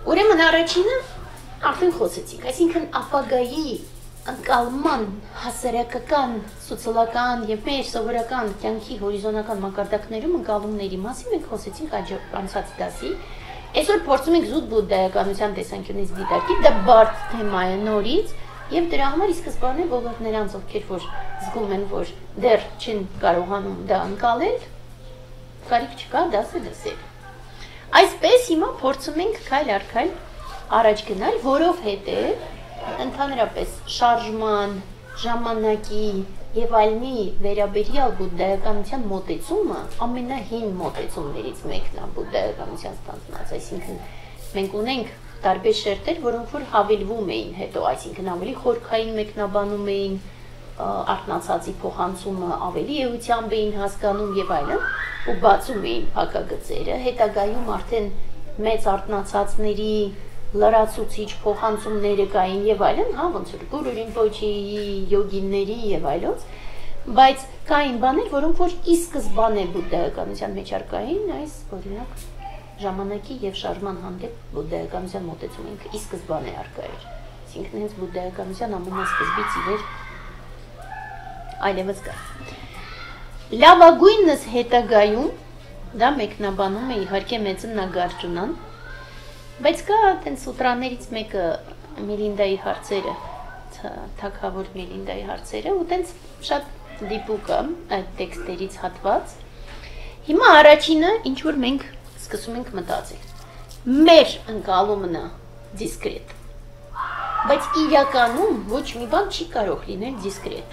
Ուրեմն առաջինը արդեն խոսեցինք, այսինքն ապագայի ընկալման հասարակական, սոցիալական եւ մեր սովորական կյանքի հորիզոնական մակարդակներում ընկալումների մասին մենք խոսեցինք անցած դասի։ Այսօր փորձում ենք զուտ բուդդայականության տեսանկյունից դիտարկել, դա բարդ թեմա է նորից եւ դրա համար ի սկզբանե բոլոր նրանց, ովքեր որ զգում են, որ դեռ չեն կարողանում դա ընկալել, կարիք չկա դասը լսել։ Այսպես հիմա փորձում ենք քայլ առ քայլ առաջ գնալ, որովհետեւ ընդհանրապես շարժման, ժամանակի եւ այլնի վերաբերյալ բուդդայականության մոտեցումը ամենահին մոտեցումներից մեկն է բուդդայականության ստանձնած, այսինքն մենք ունենք տարբեր շերտեր, որոնք որ հավելվում էին հետո, այսինքն ավելի խորքային մեկնաբանում էին, արթնացածի փոխանցումը ավելի էությամբ էին հասկանում եւ այլն, ու բացում էին փակագծերը, հետագայում արդեն մեծ արթնացածների լրացուցիչ փոխանցումները կային եւ այլն, հա, ոնց որ Գուրու Ռինպոչի, յոգիների եւ այլոց, բայց կային բաներ, որոնք որ ի սկզբանե բուդդայականության մեջ արկային, այս օրինակ ժամանակի եւ շարժման հանդեպ բուդդայականության մոտեցումը ինքը ի սկզբանե արկա էր։ Այսինքն հենց բուդդայականության ամենասկզբից ի վեր այլևս կա։ Լավագույնս հետագայում դա մեկնաբանում է իհարկե Մեծն Նագարջունան, բայց կա այդպես սուտրաներից մեկը Միլինդայի հարցերը, թագավոր Միլինդայի հարցերը, ու այդպես շատ դիպուկ է այդ տեքստերից հատված։ Հիմա առաջինը, ինչ որ մենք սկսում ենք մտածել։ Մեր ընկալումն է դիսկրետ, բայց իրականում ոչ մի բան չի կարող լինել դիսկրետ։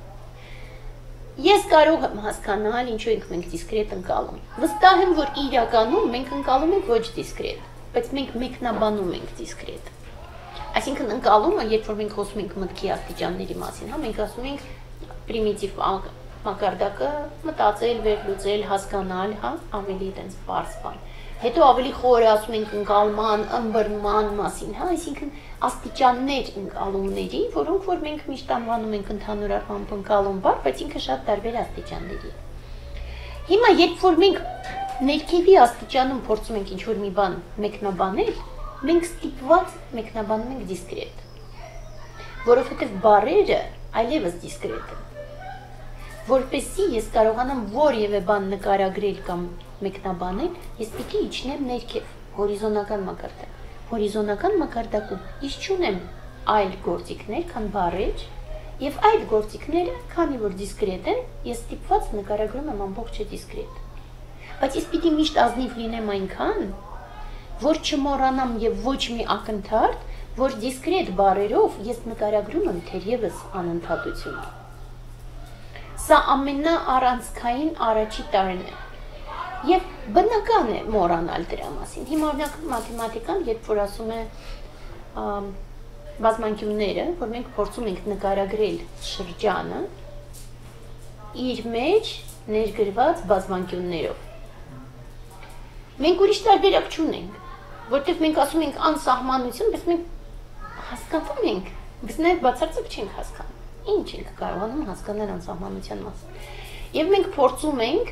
Ես կարող եմ հասկանալ, ինչու ենք մենք դիսկրետ ընկալում։ Վստահ եմ, որ իրականում մենք ընկալում ենք ոչ դիսկրետ, բայց մենք մեկնաբանում ենք դիսկրետ։ Այսինքն ընկալումը, երբ որ մենք խոսում ենք մտքի աստիճանների մասին, հա, մենք ասում ենք պրիմիտիվ մակարդակը մտածել, վերլուծել, հասկանալ, հա, ավելի այդպես բարձ բան։ Հետո ավելի խորը ասում ենք ընկալման, ըմբռնման մասին, հա, այսինքն աստիճաններ ընկալումների, որոնք որ մենք միշտ անվանում ենք ընդհանուր առմամբ ընկալում բառ, բայց ինքը շատ տարբեր աստիճանների է։ Հիմա երբ որ մենք ներքևի աստիճանում փորձում ենք ինչ-որ մի բան մեկնաբանել, մենք ստիպված մեկնաբանում ենք դիսկրետ, որովհետև բառերը այլևս դիսկրետ են։ Որպեսզի ես կարողանամ որևէ բան նկարագրել կամ մեկնաբանել, ես պիտի իջնեմ ներքև, հորիզոնական մակարդակ։ Հորիզոնական մակարդակում ես չունեմ այլ գործիքներ, քան բառեր, եւ այդ գործիքները, քանի որ դիսկրետ են, ես ստիպված նկարագրում եմ ամբողջը դիսկրետ։ Բայց ես պիտի միշտ ազնիվ լինեմ այնքան, որ չմոռանամ եւ ոչ մի ակնթարթ, որ դիսկրետ բառերով ես նկարագրում եմ թերևս անընդհատությունը։ Սա ամենաառանցքային առաջի տարրն է։ Եվ բնական է մոռանալ դրա մասին։ Հիմա օրինակ մաթեմատիկան, երբ որ ասում է բազմանկյունները, որ մենք փորձում ենք նկարագրել շրջանը իր մեջ ներգրված բազմանկյուններով։ Մենք ուրիշ տարբերակ չունենք, որտեղ մենք ասում ենք անսահմանություն, բայց մենք հասկանում ենք, բայց նաև բացարձակ չենք հասկանում։ Ինչ ենք կարողանում հասկանալ անսահմանության մասին։ Եվ մենք փորձում ենք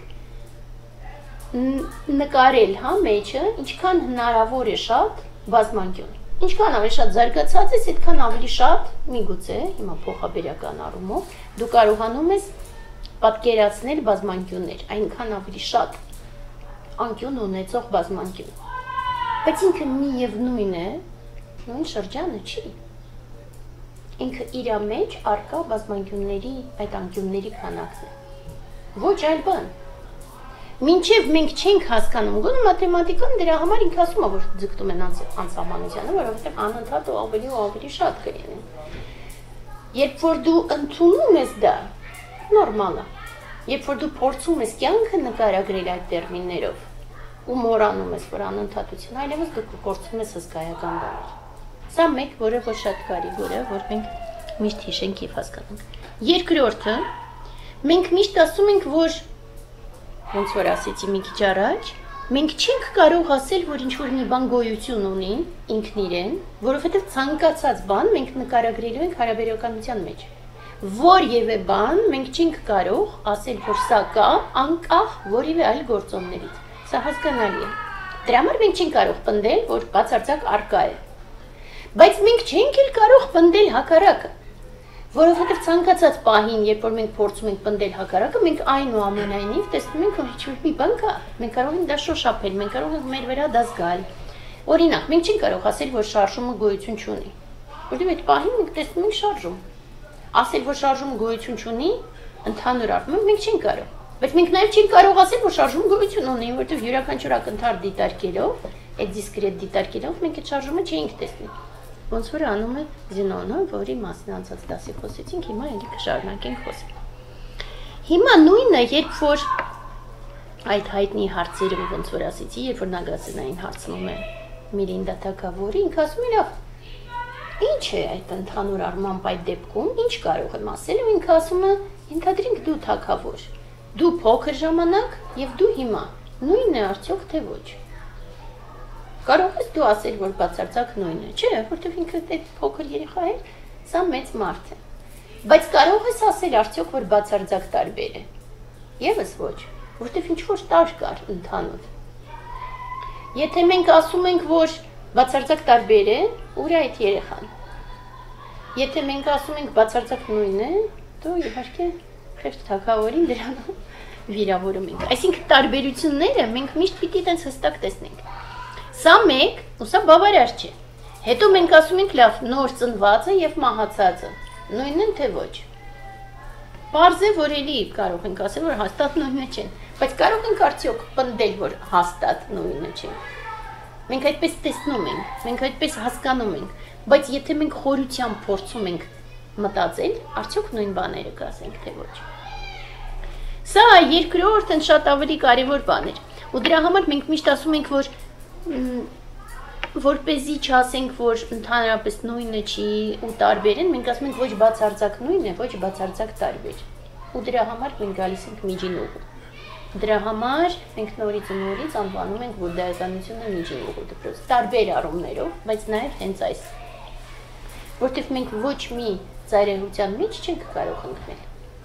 նկարել, հա, մեջը, ինչքան հնարավոր է շատ բազմանկյուն։ Ինչքան ավելի շատ զարգացած ես, այդքան ավելի շատ, միգուցե, հիմա փոխաբերական առումով, դու կարողանում ես պատկերացնել բազմանկյուններ, այնքան ավելի շատ անկյուն ունեցող բազմանկյուն։ Բայց ինքը միևնույն է, նույն շրջանը չի։ Ինքը իր մեջ արկա բազմանկյունների այդ անկյունների քանակն է։ Ոչ այլ բան։ Մինչև մենք չենք հասկանում, գոնե մաթեմատիկան դրա համար ինքը ասում է, որ ձգտում են անսահմանությանը, որովհետև անընդհատ ու ավելի շատ կլինեն։ Երբ որ դու ընդունում ես դա, նորմալ է։ Երբ որ դու փորձում ես կյանքը նկարագրել այդ տերմիններով ու մոռանում ես, որ անընդհատություն այլևս դու փորձում ես հսկայական բաներ։ Սա մեկ, որը որ շատ կարևոր է, որ մենք միշտ հիշենք եւ հասկանանք։ Երկրորդը, մենք միշտ ասում ենք, որ ոնց որ ասեցի մի քիչ առաջ, մենք չենք կարող ասել, որ ինչ-որ մի բան գոյություն ունի ինքն իրեն, որովհետև ցանկացած բան մենք նկարագրելու ենք հարաբերականության մեջ։ Որևէ բան մենք չենք կարող ասել, որ սա կա անկախ որևէ այլ գործոններից։ Սա հասկանալի է։ Դրա համար մենք չենք կարող պնդել, որ բացարձակ արկա է։ Բայց մենք չենք էլ կարող պնդել հակառակը, որովհետև ցանկացած պահին, երբ որ մենք փորձում ենք պնդել հակառակը, մենք այնուամենայնիվ տեսնում ենք, որ ինչ-որ մի բան կա, մենք կարող ենք դա շոշափել, մենք կարող ենք մեր վրա դա զգալ։ Օրինակ, մենք չենք կարող ասել, որ շարժումը գոյություն չունի, որովհետև այդ պահին մենք տեսնում ենք շարժում։ Ասել, որ շարժումը գոյություն չունի, ընդհանուր առմամբ մենք չենք կարող։ Բայց մենք նաև չենք կարող ասել, որ շարժումը գոյություն ունի, որովհետև յուրաքանչյուր ակնթարթ դիտարկելով, այդ դիսկրետ դիտարկելով մենք այդ շարժումը չենք տեսնի։ Ոնց որ անում է Զենոնը, որի մասին անցած դասի խոսեցինք, հիմա ելի կշարունակենք խոսել։ Հիմա նույնը, երբ որ այդ հայտնի հարցերը, ոնց որ ասեցի, երբ որ Նագասենային հարցնում է Միրինդա թագավորին, ինքը ասում է, լավ, ինչ է այդ ընդհանուր առմամբ այդ դեպքում, ինչ կարող եմ ասել, ու ինքը ասում է, ենթադրենք դու թագավոր, դու փոքր ժամանակ եւ դու հիմա, նույնն է արդյոք թե ոչ։ Կարող ես դու ասել, որ բացարձակ նույնն է, չէ, որովհետև ինքը այդ փոքր երեխա է, սա մեծ մարդ է։ Բայց կարող ես ասել արդյոք, որ բացարձակ տարբեր է։ Եվս ոչ, որովհետև ինչ որ տար կար ընդհանուր։ Եթե մենք ասում ենք, որ բացարձակ տարբեր է, ուր է այդ երեխան։ Եթե մենք ասում ենք բացարձակ նույնն է, դու իհարկե խեղճ թագավորին դրանով վիրավորում ենք։ Այսինքն տարբերությունները մենք միշտ պիտի տենց հստակ տեսնենք։ Սա մեկ, ու սա բավարար չէ։ Հետո մենք ասում ենք, լավ, նոր ծնվածը եւ մահացածը, նույնն են թե ոչ։ Պարզ է, որ էլի կարող ենք ասել, որ հաստատ նույնը չեն, բայց կարող ենք արդյոք պնդել, որ հաստատ նույնը չեն։ Մենք այդպես տեսնում ենք, մենք այդպես հասկանում ենք, բայց եթե մենք խորությամբ փորձում ենք մտածել, արդյոք նույն բաները կասենք, թե ոչ։ Սա երկրորդն շատ ավելի կարևոր բան է։ Ու դրա համար մենք միշտ ասում ենք, որ որպեսզի չասենք, որ ընդհանրապես նույնը չի ու տարբեր են, մենք ասում ենք ոչ բացարձակ նույնն է, ոչ բացարձակ տարբեր։ Ու դրա համար մենք գալիս ենք միջին ուղու։ Դրա համար մենք նորից ու նորից անվանում ենք բուդդայականությունը միջին ուղու դպրոց, տարբեր առումներով, բայց նաև հենց այս։ Որտեղ մենք ոչ մի ծայրահեղության մեջ չենք կարող ընկնել։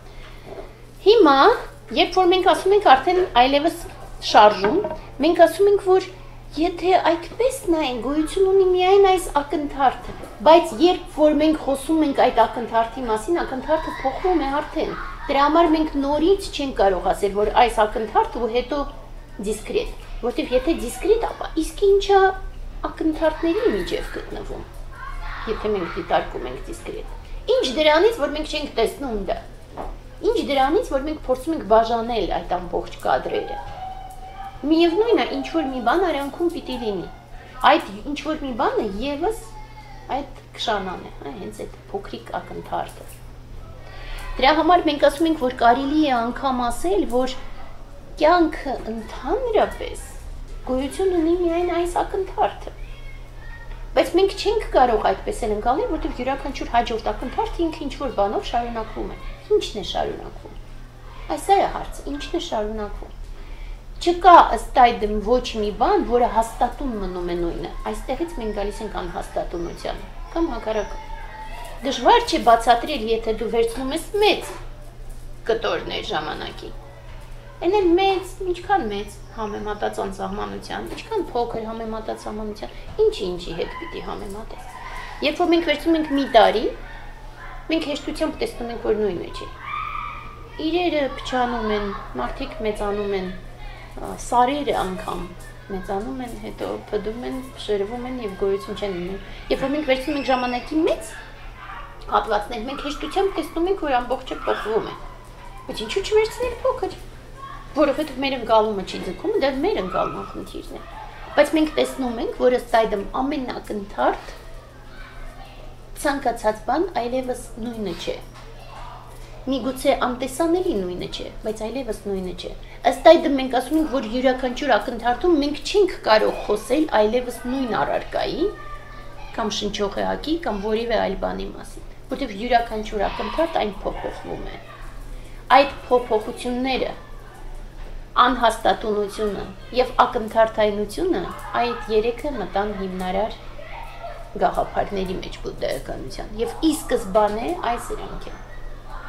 Հիմա, երբ որ մենք ասում ենք արդեն այլևս շարժում, մենք ասում ենք, որ եթե այդպես նայեն, գոյություն ունի միայն այս ակնթարթը, բայց երբ որ մենք խոսում ենք այդ ակնթարթի մասին, ակնթարթը փոխվում է արդեն։ Դրա համար մենք նորից չենք կարող ասել, որ այս ակնթարթը ու հետո դիսկրետ, որտեղ եթե դիսկրետ, ապա իսկ ինչա ակնթարթների միջև գտնվում, եթե մենք դիտարկում ենք դիսկրետ։ Ինչ դրանից, որ մենք չենք տեսնում դա։ Ինչ դրանից, որ մենք փորձում ենք բաժանել այդ ամբողջ կադրերը։ Միևնույն է, ինչ-որ մի բան արանքում պիտի լինի, այդ ինչ-որ մի բանը եվս այդ քշանան է, հենց այդ փոքրիկ ակնթարթը։ Դրա համար մենք ասում ենք, որ կարելի է անգամ ասել, որ կյանքը ընդհանրապես գոյություն ունի միայն այս ակնթարթը։ Բայց մենք չենք կարող այդպես էլ ընկալել, որտեղ յուրաքանչյուր հաջորդ ակնթարթը ինքը ինչ-որ բանով շարունակվում է։ Ինչն է շարունակվում։ Այս է հարցը, ինչն է շարունակվում։ Չկա ըստ այդմ ոչ մի բան, որը հաստատուն մնում է նույնը։ Այստեղից մենք գալիս ենք անհաստատունությանը, կամ հակառակը։ Դժվար չէ բացատրել, եթե դու վերցնում ես մեծ կտորներ ժամանակի։ Այն էլ մեծ, ինչքան մեծ համեմատած անսահմանության, ինչքան փոքր համեմատած սահմանության, ինչի հետ պիտի համեմատես։ Երբ որ մենք վերցնում ենք մի տարի, մենք հեշտությամբ տեսնում ենք, որ նույնը չէ։ Իրերը փչանում են, մարդիկ մեծանում են, սարերը անգամ մեծանում են, հետո փդում են, շերվում են եւ գոյություն չեն ունենում։ Երբ որ մենք վերցնում ենք ժամանակի մեծ հատվածներ, մենք հեշտությամբ տեսնում ենք, որ ամբողջը փոխվում է։ Բայց ինչու չվերցնել փոքր, որովհետեւ մեր ընկալումը չի ձգում, դա մեր ընկալման խնդիրն է։ Բայց մենք տեսնում ենք, որ ըստ այդմ ամենակնդարտ ցանկացած բան այլևս նույնը չէ։ Միգուցե անտեսանելի նույնը չէ, բայց այլևս նույնը չէ։ Ըստ այդմ մենք ասում ենք, որ յուրաքանչյուր ակնթարթում մենք չենք կարող խոսել այլևս նույն առարկայի կամ շնչողեակի կամ որևէ այլ բանի մասին, որտեղ յուրաքանչյուր ակնթարթ այն փոփոխվում է։ Այդ փոփոխությունները, անհաստատունությունը եւ ակնթարթայնությունը, այդ երեքը մտան հիմնարար գաղափարների մեջ բուդդայականության եւ ի սկզբանե այս իրանք են։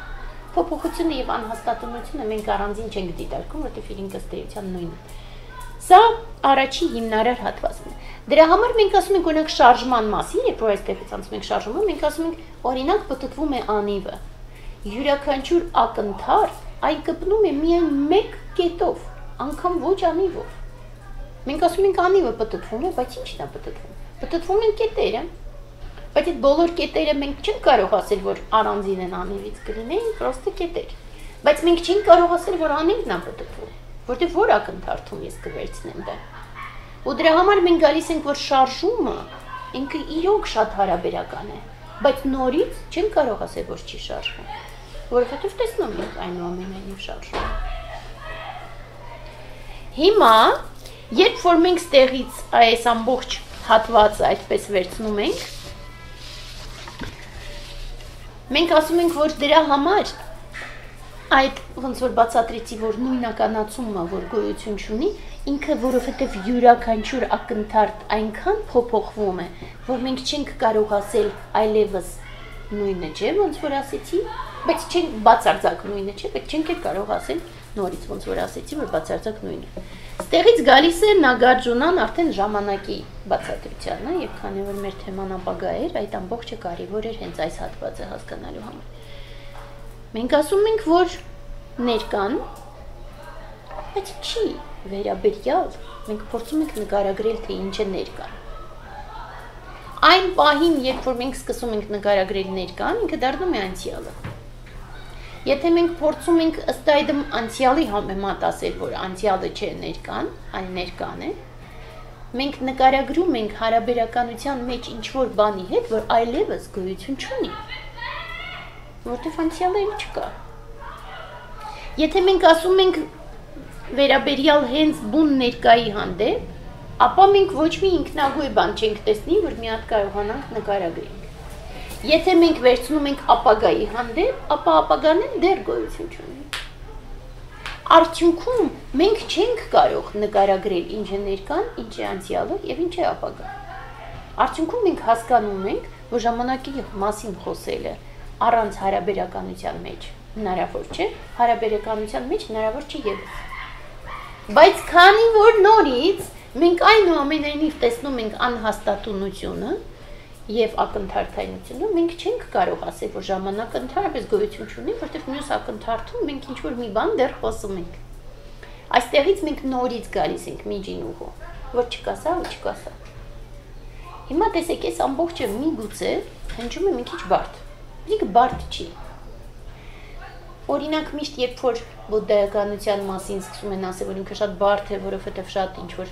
Փոփոխությունը եւ անհաստատունությունը մենք առանձին չենք դիտարկում, որտեղ իրենք ըստ էության նույնն են։ Սա առաջի հիմնարար հատվածն է։ Դրա համար մենք ասում ենք օրինակ շարժման մասին, երբ որ այստեղից անցնում ենք շարժումը, մենք ասում ենք օրինակ պտտվում է անիվը։ Յուրաքանչյուր ակնթարթ այն կպնում է միայն մեկ կետով, անգամ ոչ անիվով։ Մենք ասում ենք անիվը պտտվում է, բայց ի՞նչն է պտտվում։ Պտտվում են կետերը։ Բայց այդ բոլոր կետերը մենք չենք կարող ասել, որ առանձին են անիվից կլինեն, պրոստը կետեր։ Բայց մենք չենք կարող ասել, որ անիվն է պտտվում, որտեղ որ ակնթարթում ես կվերցնեմ դա։ Ու դրա համար մենք գալիս ենք, որ շարժումը ինքը իրոք շատ հարաբերական է, բայց նորից չենք կարող ասել, որ չի շարժվում, որովհետև տեսնում ենք այնուամենայնիվ շարժվում։ Հիմա, երբ որ մենք ստեղից այս ամբողջ հատվածը այդպես վերցնում ենք, մենք ասում ենք, որ դրա համար այդ ոնց որ բացատրեցի, որ նույնականացումը, որ գոյություն չունի, ինքը որովհետև յուրաքանչյուր ակնթարթ այնքան փոփոխվում է, որ մենք չենք կարող ասել այլևս նույնը չէ, ոնց որ ասեցի, բայց չենք բացարձակ նույնը չէ, բայց չենք կարող ասել նորից ոնց որ ասեցի, որ բացարձակ նույնը։ Ստեղից գալիս է Նագարջունան արդեն ժամանակի բացատրությանը, եւ քանի որ մեր թեման ապագա էր, այդ ամբողջը կարևոր էր հենց այս հատվածը հասկանալու համար։ Մենք ասում ենք, որ ներկան, բայց չի վերաբերյալ, մենք փորձում ենք նկարագրել, թե ինչ է ներկան։ Այն պահին, երբ որ մենք սկսում ենք նկարագրել ներկան, ինքը դառնում է անցյալը։ Եթե մենք փորձում ենք ըստ այդմ անցյալի համեմատ ասել, որ անցյալը չէ ներկան, այլ ներկան է, մենք նկարագրում ենք հարաբերականության մեջ ինչ-որ բանի հետ, որ այլևս գոյություն չունի, որտեղ անցյալը էլ չկա։ Եթե մենք ասում ենք վերաբերյալ հենց բուն ներկայի հանդեպ, ապա մենք ոչ մի ինքնագույն բան չենք տեսնի, որ մի հատ կարողանանք նկարագրենք։ Եթե մենք վերցնում ենք ապագայի հանդեպ, ապա ապագան էլ դեռ գոյություն չունի։ Արդյունքում մենք չենք կարող նկարագրել ինչ է ներկան, ինչ է անցյալը եւ ինչ է ապագան։ Արդյունքում մենք հասկանում ենք, որ ժամանակի մասին խոսելը առանց հարաբերականության մեջ հնարավոր չէ, հարաբերականության մեջ հնարավոր չի ևս։ Բայց քանի որ նորից մենք այնուամենայնիվ տեսնում ենք անհաստատունությունը եւ ակնթարթայնությունը, մենք չենք կարող ասել, որ ժամանակը ընդհանրապես գոյություն չունի, որտեղ մյուս ակնթարթում մենք ինչ-որ մի բան դեռ խոսում ենք։ Այստեղից մենք նորից գալիս ենք միջին ուղու, որ չկա սա ու չկա սա։ Հիմա տեսեք, այս ամբողջը միգուցե հնչում է մի քիչ բարդ։ Ինքը բարդ չի։ Օրինակ միշտ երբ որ բուդդայականության մասին սկսում են ասել, որ ինքը շատ բարդ է, որովհետև շատ ինչ-որ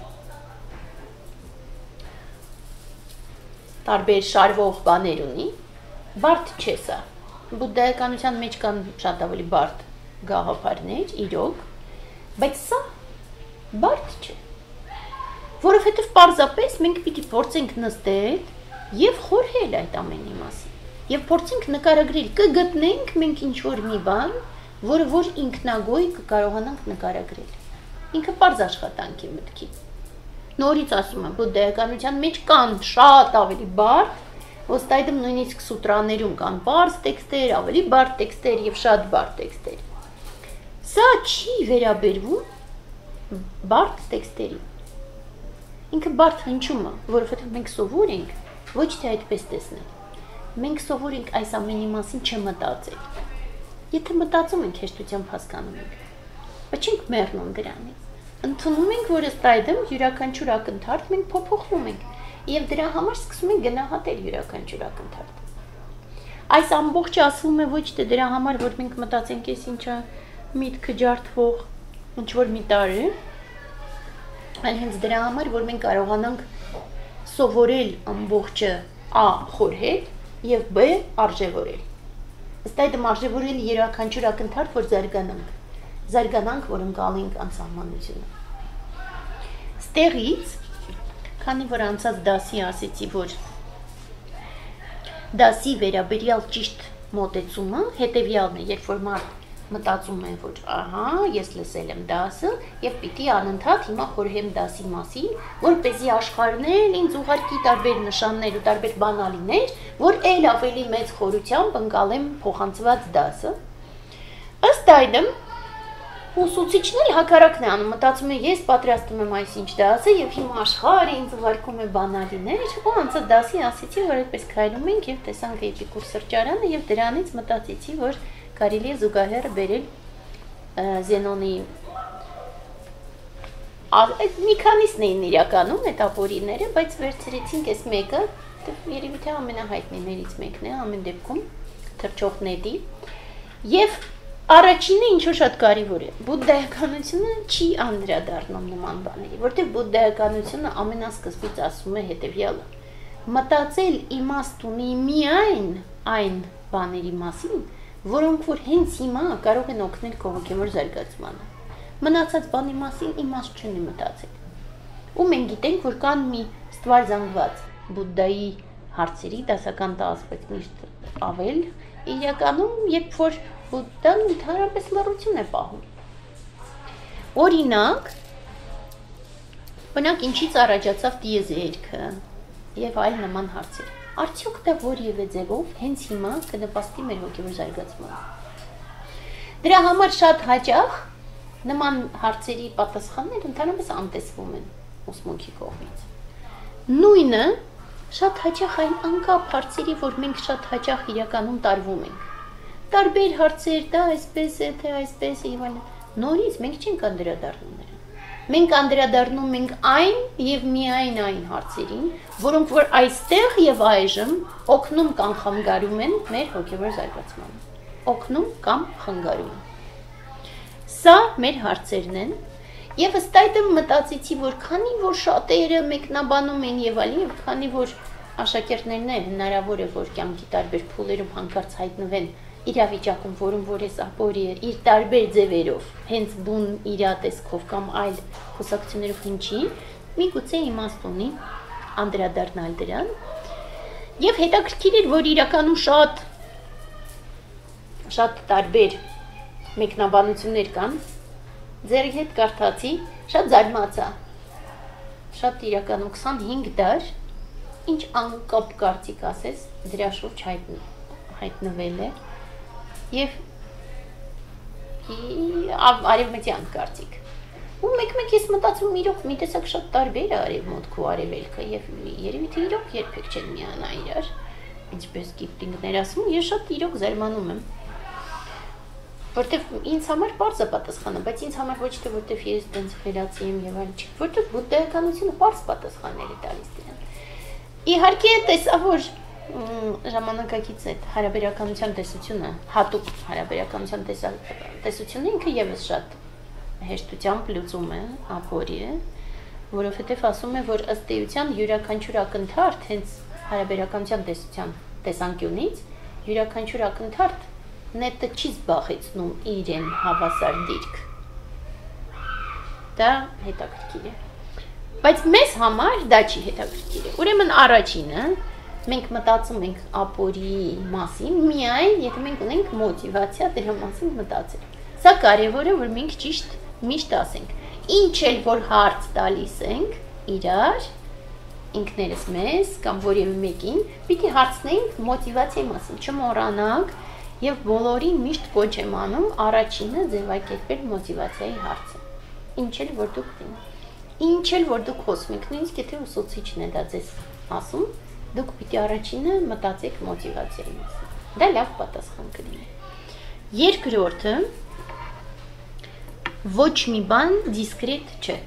տարբեր շարվող բաներ ունի, բարդ չէ սա։ Բուդդայականության մեջ կան շատ ավելի բարդ գաղափարներ, իրոք, բայց սա բարդ չէ։ Որովհետև պարզապես մենք պիտի փորձենք նստել եւ խորհել այդ ամենի մասին։ Եվ փորձենք նկարագրել, կգտնենք մենք ինչ-որ մի բան, որը որ ինքնագոյ կկարողանանք նկարագրել։ Ինքը պարզ աշխատանք է մտքի։ Նորից ասում եմ, բուդդայականության մեջ կան շատ ավելի բարդ, ըստ այդմ նույնիսկ սուտրաներում կան պարզ տեքստեր, ավելի բարդ տեքստեր եւ շատ բարդ տեքստեր։ Սա չի վերաբերվում բարդ տեքստերի։ Ինքը բարդ հնչում է, որովհետև մենք սովոր ենք ոչ թե այդպես տեսնել։ Մենք սովոր ենք այս ամենի մասին չմտածել։ Եթե մտածում ենք, հեշտությամբ հասկանում ենք, բայց չենք մեռնում դրանից։ Ընդունում ենք, որ ըստ այդմ յուրաքանչյուր ակնթարթ մենք փոփոխվում ենք, եւ դրա համար սկսում ենք գնահատել յուրաքանչյուր ակնթարթ։ Այս ամբողջը ասվում է ոչ թե դրա համար, որ մենք մտածենք, այս ինչա միտքը ջարդվող ինչ-որ մի տար է, այլ հենց դրա համար, որ մենք կարողանանք սովորել ամբողջը A խորհել եւ B արժեվորել։ Ըստ այդմ արժեվորել յուրաքանչյուր ակնթարթ, որ զարգանանք, որ ընկալենք անսահմանությունը։ Ստեղից, քանի որ անցած դասի ասեցի, որ դասի վերաբերյալ ճիշտ մոտեցումը հետեւյալն է, երբ որ մարդ մտածում է, որ ահա, ես լսել եմ դասը եւ պիտի անընդհատ հիմա խորհեմ դասի մասին, որպեսզի աշխարհն ինձ ուղարկի տարբեր նշաններ ու տարբեր բանալիներ, որ ել ավելի մեծ խորությամբ ընկալեմ փոխանցված դասը։ Ըստ այդմ Ուսուցիչն էլ հակառակն է անում, մտածում է ես պատրաստում եմ այսինչ դասը եւ հիմա աշխարհը ինձ ուղարկում է բանալիներ, ու անցած դասի ասեցի, որ այդպես քայլում ենք եւ տեսանք Էպիկուր սրճարանը եւ դրանից մտածեցի, որ կարելի է զուգահեռ բերել Զենոնի այդ մի քանիսն էին իրականում այդ ապորիները, բայց վերցրեցինք այս մեկը, երևի թե ամենահայտնիներից մեկն է ամեն դեպքում թռչող նետի եւ Առաջինը ինչ որ շատ կարևոր է, բուդդայականությունը չի անդրադառնում նման բաների, որտեղ բուդդայականությունը ամենասկզբից ասում է հետևյալը. մտածել իմաստ ունի միայն այն բաների մասին, որոնք որ հենց հիմա կարող են օգնել քո հոգևոր զարգացմանը։ Մնացած բանի մասին իմաստ չունի մտածել։ Ու մենք գիտենք, որ կան մի ստվար զանգված բուդդայի հարցերի դասական տասպետ միշտ ավել, իրականում երբ որ Բուդդան ընդհանրապես լռություն է պահում։ Օրինակ, բնակ ինչից առաջացավ տիեզերքը եւ այլ նման հարցեր։ Արդյոք դա որևէ ձևով հենց հիմա կնպաստի մեր հոգևոր զարգացմանը։ Դրա համար շատ հաճախ նման հարցերի պատասխանները ընդհանրապես անտեսվում են ուսմունքի կողմից։ Նույնը շատ հաճախ այն անկապ հարցերի, որ մենք շատ հաճախ իրականում տարվում ենք։ Տարբեր հարցեր, դա այսպես է, թե այսպես է, եւ այլն։ Նորից մենք չենք անդրադառնում նրան։ Մենք անդրադառնում ենք այն եւ միայն այն հարցերին, որոնք որ այստեղ եւ այժմ օգնում կամ խանգարում են մեր հոգևոր զարգացմանը։ Օգնում կամ խանգարում։ Սա մեր հարցերն են, եւ ըստ այդմ մտածեցի, որ քանի որ շատերը մեկնաբանում են եւ այլն, եւ քանի որ աշակերտներն էլ հնարավոր է, որ կյանքի տարբեր փուլերում հանկարծ հայտնվեն իրավիճակում, որում որ էս ապորիը իր տարբեր ձևերով, հենց բուն իրատեսքով կամ այլ խոսակցություններով հնչի, միգուցե իմաստ ունի անդրադառնալ դրան։ Եվ հետաքրքիր էր, որ իրականում շատ տարբեր մեկնաբանություններ կան, ձեր հետ կարդացի, շատ զարմացա, շատ իրականում 25 դար, ինչ անկապ կարծիք ասես, դրա շուրջ հայտնվել է, և արևմտյան կարծիք։ Ու մեկ-մեկ ես մտածում իրոք մի տեսակ շատ տարբեր է արևմուտք ու արևելքը և երևի թե իրոք երբեք չեն միանա իրար, ինչպես գիպտինգներ ասում, ես շատ իրոք զարմանում եմ, որտև ինձ համար պարզ է պատասխանը, բայց ինձ համար ոչ թե որտև ես տենց խելացի եմ և այլ չի, որտև բուդդայականությունը պարզ պատասխաններ է տալիս դրան։ Իհարկե տեսա, որ ժամանակակից այդ հարաբերականության տեսությունը, հատուկ հարաբերականության տեսությունը ինքը ևս շատ հեշտությամբ լուծում է, ապորի է, որովհետև ասում է, որ ըստ էության յուրաքանչյուր ակնթարթ հենց հարաբերականության տեսանկյունից յուրաքանչյուր ակնթարթ նետը չի զբաղեցնում իրեն հավասար դիրք։ Դա հետաքրքիր է։ Բայց մեզ համար դա չի հետաքրքիր է։ Ուրեմն առաջինը մենք մտածում ենք ապորի մասին միայն, եթե մենք ունենք մոտիվացիա դրա մասին մտածել։ Սա կարևոր է, որ մենք ճիշտ միշտ ասենք, ինչ էլ որ հարց տալիս ենք իրար, ինքներս մեզ կամ որևէ մեկին, պիտի հարցնենք մոտիվացիայի մասին, չմոռանանք եւ բոլորին միշտ կոչ եմ անում առաջինը ձևակերպել մոտիվացիայի հարցը։ Ինչ էլ որ դուք դինք, ինչ էլ որ դուք խոսում եք, նույնիսկ եթե ուսուցիչն է դա ձեզ ասում, դուք պիտի առաջինը մտածեք մոտիվացիայի մասին։ Դա լավ պատասխան կլինի։ Երկրորդը ոչ մի բան դիսկրետ չէ։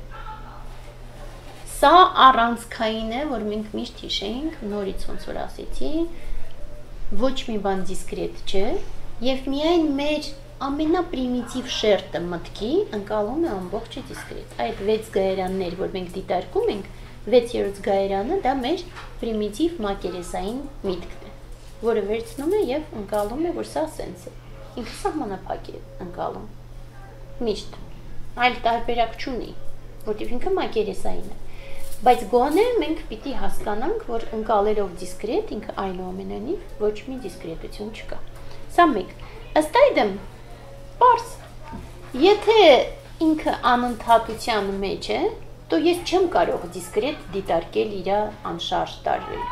Սա առանցքային է, որ մենք միշտ հիշենք, նորից ոնց որ ասեցի, ոչ մի բան դիսկրետ չէ, եւ միայն մեր ամենապրիմիտիվ շերտը մտքի ընկալում է ամբողջը դիսկրետ։ Այդ 6 գայարաններ, որ մենք դիտարկում ենք, 6-րդ գայարանը դա մեր պրիմիտիվ մակերեսային միտքն է, որը վերցնում է եւ ընկալում է, որ սա սենս է։ Ինքը սահմանափակ է ընկալում։ Միշտ այլ տարբերակ չունի, որտեղ ինքը մակերեսային է։ Բայց գոնե մենք պիտի հասկանանք, որ ընկալելով դիսկրետ ինքը այնուամենայնիվ ոչ մի դիսկրետություն չկա։ Սա մեկ։ Ըստ այդմ, պարզ, եթե ինքը անընդհատության մեջ է, то ես չեմ կարող դիսկրետ դիտարկել իր անշարժ տարրերը։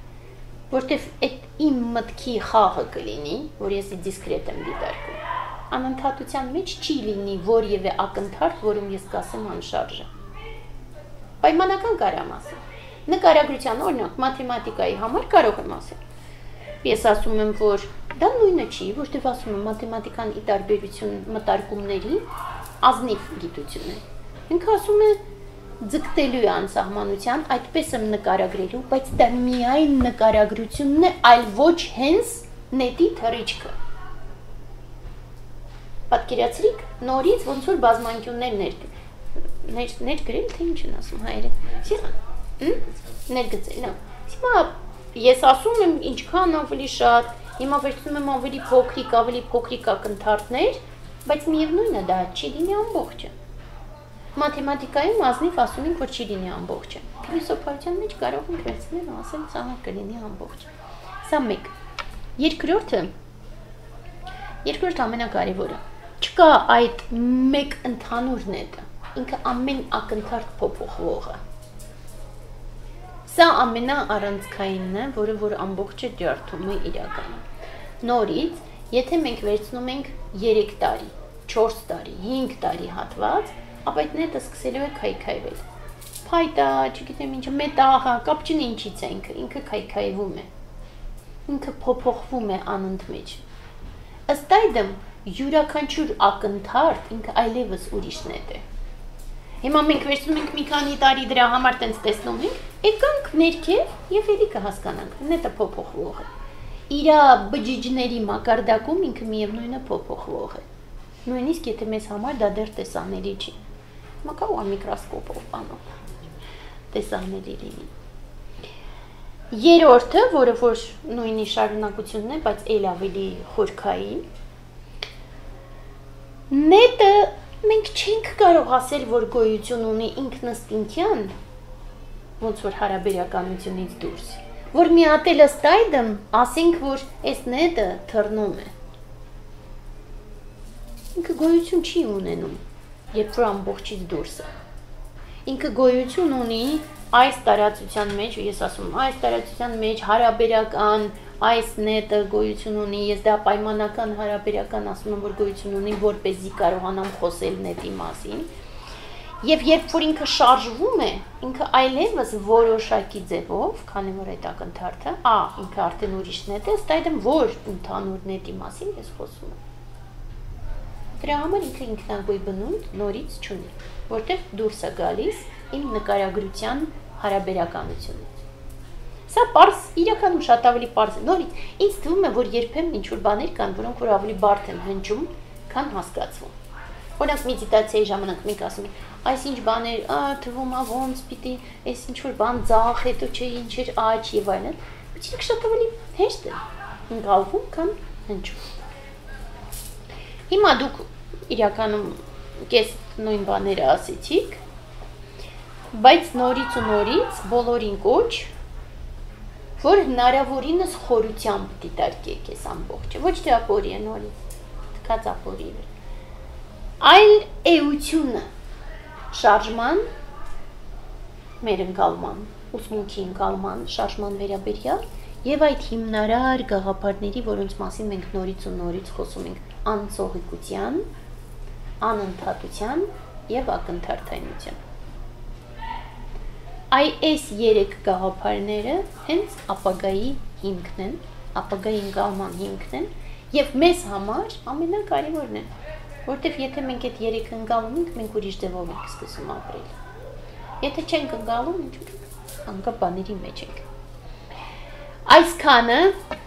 Որտեվ այդ իմ մտքի խաղը կլինի, որ ես դիսկրետ եմ դիտարկում։ անընդհատության մեջ չի լինի որևէ ակնթարթ, որում ես կասեմ անշարժ է։ Պայմանական կարամ ասել։ Նկարագրության օրինակ մաթեմատիկայի համար կարող եմ ասել։ Ես ասում եմ, որ դա նույնը չի, որտեղ ասում եմ մաթեմատիկան ի տարբերություն մտարկումների ազնիվ գիտություն է։ Ինքը ասում է ձգտելու է անսահմանության, այդպես եմ նկարագրելու, բայց դա միայն նկարագրությունն է, այլ ոչ հենց նետի թռիչքը։ Պատկերացրիք, նորից ոնց որ բազմանկյուններ ներգրել, թե ինչ են ասում հայերը։ Ներգծել, հա։ Հիմա ես ասում եմ ինչքան ավելի շատ, հիմա վերցնում եմ ավելի փոքրիկ ակնթարթներ, բայց միևնույնն է դա չի լինի ամբողջը։ Մաթեմատիկայում ազնիվ ասում ենք, որ չի լինի ամբողջը։ Փիլիսոփայության մեջ կարող ենք վերցնել ու ասել, սա կլինի ամբողջ։ Սա մեկ։ Երկրորդ ամենակարևորը։ Չկա այդ մեկ ընդհանուր նետը, ինքը ամեն ակնթարթ փոփոխվողը։ Սա ամենաառանցքայինն է, որը որ ամբողջը ջարդում է իրականում։ Նորից, եթե մենք վերցնում ենք 3 տարի, 4 տարի, 5 տարի հատված, ապա այդ նետը սկսելու է քայքայվել։ Փայտա, չգիտեմ ինչը, մետաղ, կապ չունի ինչից է ինքը քայքայվում է։ Ինքը փոփոխվում է անընդմեջ։ Ըստ այդմ, յուրաքանչյուր ակնթարթ ինքը այլևս ուրիշ նետ է։ Հիմա մենք վերցնում ենք մի քանի տարի դրա համար տենց տեսնում ենք, եկանք ներքև եւ էլի կհասկանանք, նետը փոփոխվող է։ Իրա բջիջների մակարդակում ինքը միևնույնը փոփոխվող է։ Նույնիսկ եթե մեզ համար դա դեռ տեսանելի չի։ Հիմա կարող է միկրոսկոպով բանով տեսանելի լինի։ Երրորդը, որը որ նույնի շարունակությունն է, բայց էլ ավելի խորքային, նետը մենք չենք կարող ասել, որ գոյություն ունի ինքնըստինքյան, ոնց որ հարաբերականությունից դուրս, որ մի հատ էլ ըստ այդմ ասենք, որ այս նետը թռնում է։ Ինքը գոյություն չի ունենում, երբ որ ամբողջից դուրս է։ Ինքը գոյություն ունի այս տարածության մեջ, ես ասում եմ, այս տարածության մեջ հարաբերական այս նետը գոյություն ունի, ես դա պայմանական հարաբերական ասում եմ, որ գոյություն ունի, որպեսզի կարողանամ խոսել նետի մասին։ Եվ երբ որ ինքը շարժվում է, ինքը այլևս որոշակի ձևով, քանի որ այդ ակնթարթը, ինքը արդեն ուրիշ նետ է, ըստ այդմ որ ընդհանուր նետի մասին ես խոսում եմ։ Դրա համար ինքը ինքնագույն բնույթ նորից չունի, որտեղ դուրս է գալիս իմ նկարագրության հարաբերականությունից։ Սա պարզ, իրականում շատ ավելի պարզ է։ Նորից, ինձ թվում է, որ երբեմն ինչ-որ բաներ կան, որոնք որ ավելի բարդ են հնչում, քան հասկացվում։ Օրինակ մեդիտացիայի ժամանակ մենք ասում ենք, այս ինչ բաներ, թվում է ոնց պիտի, այս ինչ-որ բան ձախ, հետո չէ ինչ-էր աջ եւ այլն, բայց իրենք շատ ավելի հեշտ են ընկալվում, քան հնչում։ Հիմա դուք իրականում կես նույն բաները ասեցիք, բայց նորից ու նորից բոլորին կոչ, որ հնարավորինս խորությամբ դիտարկեք այս ամբողջը, ոչ թե ապորի է նորից, թքած ապորի է, այլ էությունը շարժման, մեր ընկալման, ուսմունքի ընկալման, շարժման վերաբերյալ եւ այդ հիմնարար գաղափարների, որոնց մասին մենք նորից ու նորից խոսում ենք, անցողիկության, անընդհատության եւ ակնթարթայնության։ Այս երեք գաղափարները հենց ապագայի հիմքն են, ապագայի ընկալման հիմքն են եւ մեզ համար ամենակարևորն են, որտեւ եթե մենք այդ երեքը ընկալում ենք, մենք ուրիշ ձևով ենք սկսում ապրել։ Եթե չենք ընկալում, անկապ բաների մեջ ենք։ Այսքանը